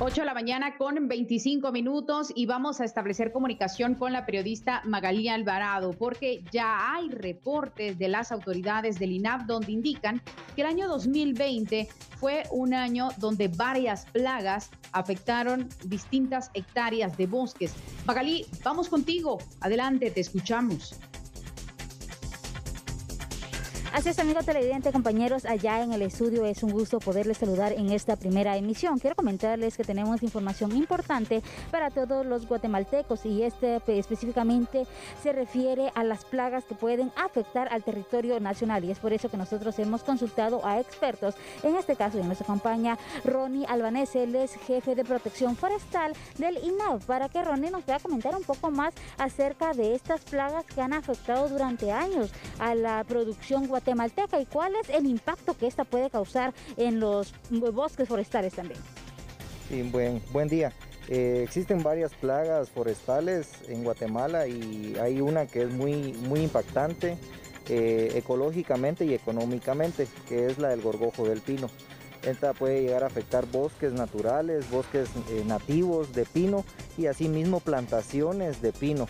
8 de la mañana con 25 minutos y vamos a establecer comunicación con la periodista Magalí Alvarado porque ya hay reportes de las autoridades del INAF donde indican que el año 2020 fue un año donde varias plagas afectaron distintas hectáreas de bosques. Magalí, vamos contigo. Adelante, te escuchamos. Así es, amigo televidente, compañeros, allá en el estudio es un gusto poderles saludar en esta primera emisión. Quiero comentarles que tenemos información importante para todos los guatemaltecos y específicamente se refiere a las plagas que pueden afectar al territorio nacional y es por eso que nosotros hemos consultado a expertos. En este caso, en nos acompaña Ronnie Albanés, él es jefe de protección forestal del INAF, para que Ronnie nos pueda comentar un poco más acerca de estas plagas que han afectado durante años a la producción guatemalteca y cuál es el impacto que esta puede causar en los bosques forestales también. Sí, buen día. Existen varias plagas forestales en Guatemala y hay una que es muy impactante ecológicamente y económicamente, que es la del gorgojo del pino. Esta puede llegar a afectar bosques naturales, bosques nativos de pino y asimismo plantaciones de pino.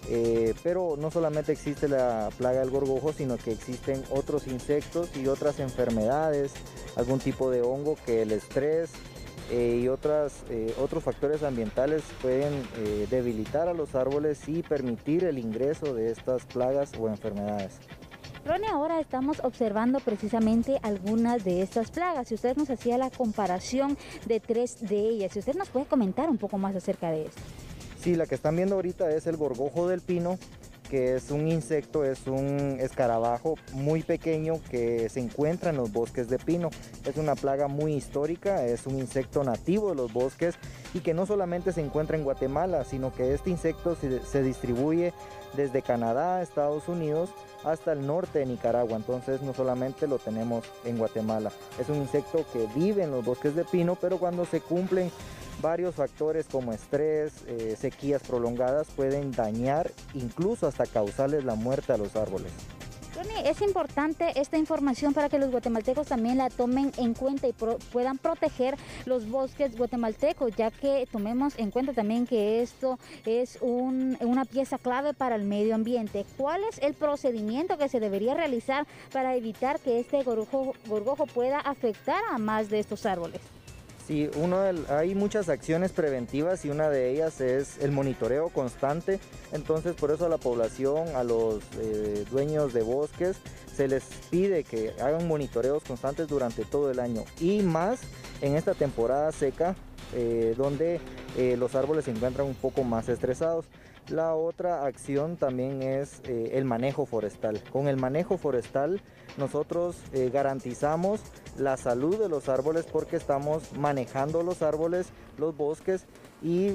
Pero no solamente existe la plaga del gorgojo, sino que existen otros insectos y otras enfermedades, algún tipo de hongo que el estrés y otros factores ambientales pueden debilitar a los árboles y permitir el ingreso de estas plagas o enfermedades. Ronnie, ahora estamos observando precisamente algunas de estas plagas. Si usted nos hacía la comparación de 3 de ellas, si usted nos puede comentar un poco más acerca de esto. Sí, la que están viendo ahorita es el gorgojo del pino, que es un insecto, es un escarabajo muy pequeño que se encuentra en los bosques de pino. Es una plaga muy histórica, es un insecto nativo de los bosques y que no solamente se encuentra en Guatemala, sino que este insecto se distribuye desde Canadá, Estados Unidos, hasta el norte de Nicaragua. Entonces no solamente lo tenemos en Guatemala. Es un insecto que vive en los bosques de pino, pero cuando se cumplen varios factores como estrés, sequías prolongadas pueden dañar, incluso hasta causarles la muerte a los árboles. Ronnie, es importante esta información para que los guatemaltecos también la tomen en cuenta y puedan proteger los bosques guatemaltecos, ya que tomemos en cuenta también que esto es una pieza clave para el medio ambiente. ¿Cuál es el procedimiento que se debería realizar para evitar que este gorgojo pueda afectar a más de estos árboles? Sí, hay muchas acciones preventivas y una de ellas es el monitoreo constante. Entonces por eso a la población, a los dueños de bosques, se les pide que hagan monitoreos constantes durante todo el año y más en esta temporada seca donde los árboles se encuentran un poco más estresados. La otra acción también es el manejo forestal. Con el manejo forestal nosotros garantizamos la salud de los árboles porque estamos manejando los árboles, los bosques y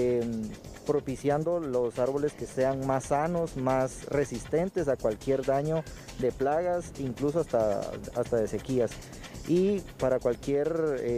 propiciando los árboles que sean más sanos, más resistentes a cualquier daño de plagas, incluso hasta de sequías. Y para cualquier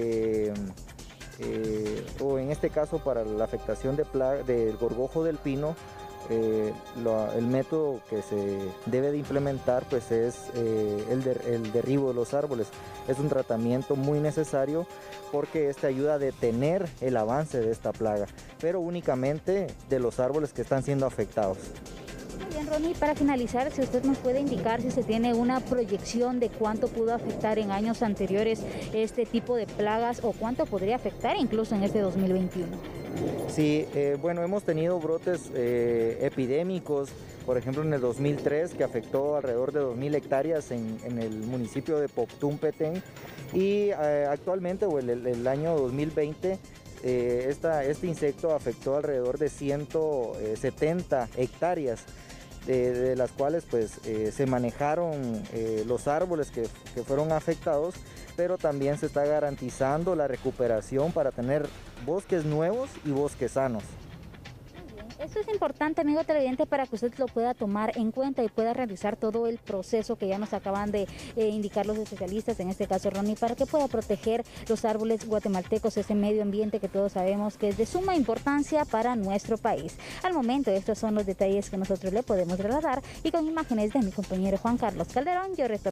o en este caso para la afectación del gorgojo del pino, el método que se debe de implementar pues es el derribo de los árboles. Es un tratamiento muy necesario porque este ayuda a detener el avance de esta plaga, pero únicamente de los árboles que están siendo afectados. Muy bien, Ronnie, para finalizar, si usted nos puede indicar si se tiene una proyección de cuánto pudo afectar en años anteriores este tipo de plagas o cuánto podría afectar incluso en este 2021. Sí, bueno, hemos tenido brotes epidémicos, por ejemplo en el 2003 que afectó alrededor de 2.000 hectáreas en el municipio de Poctún, Petén, y actualmente o el año 2020 este insecto afectó alrededor de 170 hectáreas. De las cuales pues se manejaron los árboles que fueron afectados, pero también se está garantizando la recuperación para tener bosques nuevos y bosques sanos. Esto es importante, amigo televidente, para que usted lo pueda tomar en cuenta y pueda realizar todo el proceso que ya nos acaban de indicar los especialistas, en este caso Ronnie, para que pueda proteger los árboles guatemaltecos, ese medio ambiente que todos sabemos que es de suma importancia para nuestro país. Al momento, estos son los detalles que nosotros le podemos trasladar y con imágenes de mi compañero Juan Carlos Calderón, yo retorno.